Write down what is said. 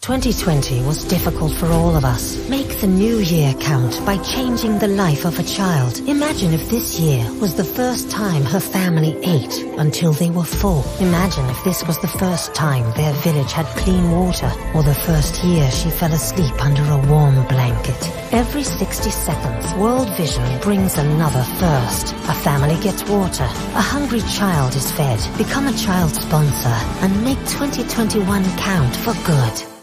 2020 was difficult for all of us. Make the new year count by changing the life of a child. Imagine if this year was the first time her family ate until they were full. Imagine if this was the first time their village had clean water, or the first year she fell asleep under a warm blanket. Every 60 seconds, World Vision brings another first. A family gets water, a hungry child is fed. Become a child sponsor and make 2021 count for good.